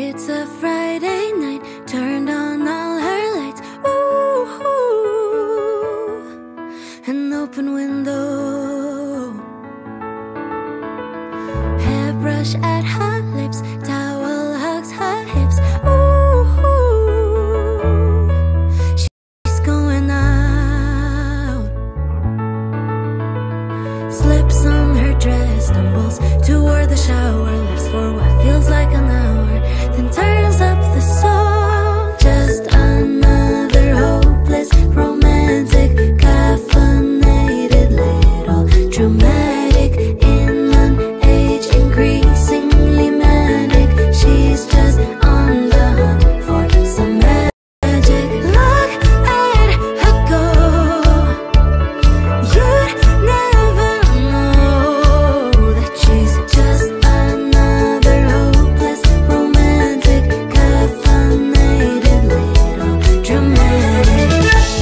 It's a Friday night, turned on all her lights. Ooh, an open window. Hairbrush at her lips, towel hugs her hips. Ooh, she's going out. Slips on her dress, stumbles toward the shower, lives for what feels like an hour, then turns up the song. Just another hopeless, romantic, caffeinated, little dramatic, in an age increasingly manic. She's just on the hunt for some magic. Look at her go, you'd never know that she's just another hopeless, romantic, caffeinated, little dramatic.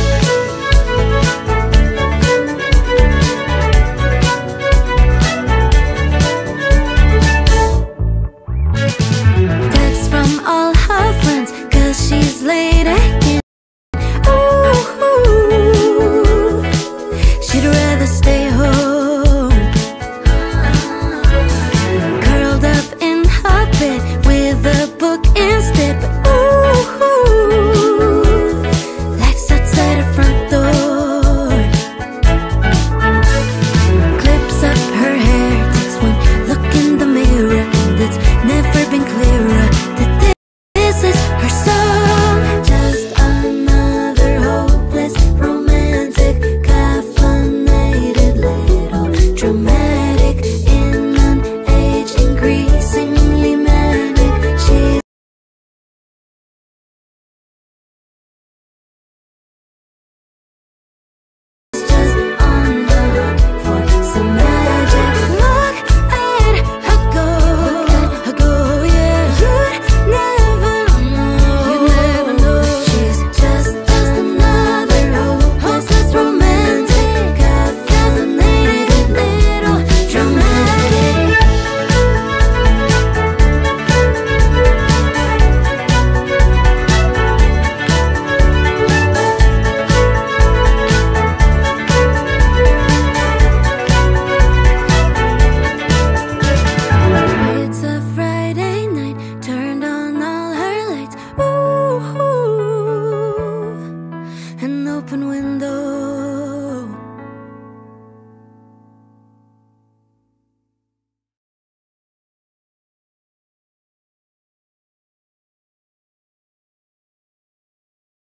Texts from all her friends, 'cause she's late again. Ooh, she'd rather stay home, curled up in her bed with a book instead. But ooh, life's outside her front door. Clips up her hair, takes one look in the mirror, and it's never been clearer that this is her song. Just another hopeless, romantic, caffeinated, little dramatic, in an age increasingly manic. She's just on the hunt for some magic. Look at her go, yeah. You'd never know. She's just another hopeless, romantic, caffeinated, little dramatic. It's a Friday night, turned on all her lights. Ooh, an open window.